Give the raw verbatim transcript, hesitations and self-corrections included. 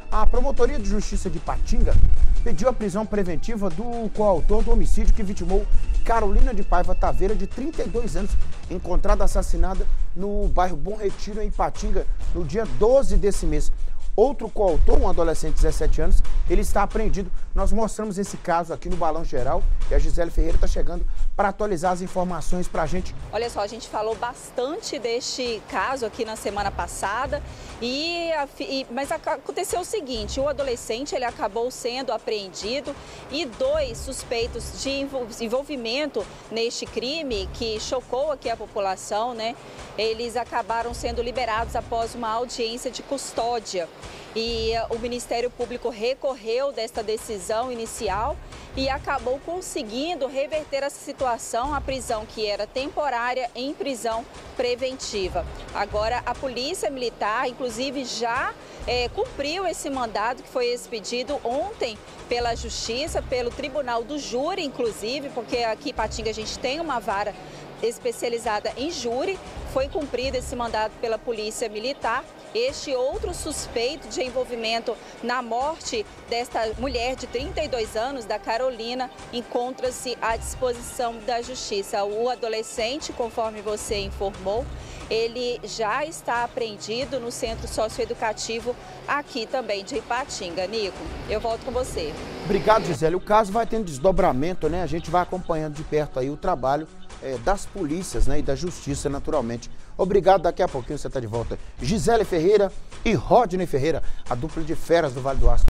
A Promotoria de Justiça de Ipatinga pediu a prisão preventiva do coautor do homicídio que vitimou Carolina de Paiva Taveira, de trinta e dois anos, encontrada assassinada no bairro Bom Retiro, em Ipatinga, no dia doze desse mês. Outro coautor, um adolescente de dezessete anos, ele está apreendido. Nós mostramos esse caso aqui no Balão Geral e a Gisele Ferreira está chegando para atualizar as informações para a gente. Olha só, a gente falou bastante deste caso aqui na semana passada, e, e, mas aconteceu o seguinte: o adolescente ele acabou sendo apreendido e dois suspeitos de envolvimento neste crime que chocou aqui a população, né? Eles acabaram sendo liberados após uma audiência de custódia. E o Ministério Público recorreu desta decisão inicial e acabou conseguindo reverter essa situação, a prisão que era temporária em prisão preventiva. Agora, a Polícia Militar, inclusive, já é, cumpriu esse mandado que foi expedido ontem pela Justiça, pelo Tribunal do Júri, inclusive, porque aqui em Ipatinga a gente tem uma vara especializada em júri. Foi cumprido esse mandado pela Polícia Militar. Este outro suspeito de envolvimento na morte desta mulher de trinta e dois anos, da Carolina, encontra-se à disposição da Justiça. O adolescente, conforme você informou, ele já está apreendido no Centro Socioeducativo aqui também de Ipatinga. Nico, eu volto com você. Obrigado, Gisele. O caso vai tendo desdobramento, né? A gente vai acompanhando de perto aí o trabalho é, das polícias, né, e da justiça, naturalmente. Obrigado, daqui a pouquinho você está de volta. Gisele Ferreira e Rodney Ferreira, a dupla de feras do Vale do Aço.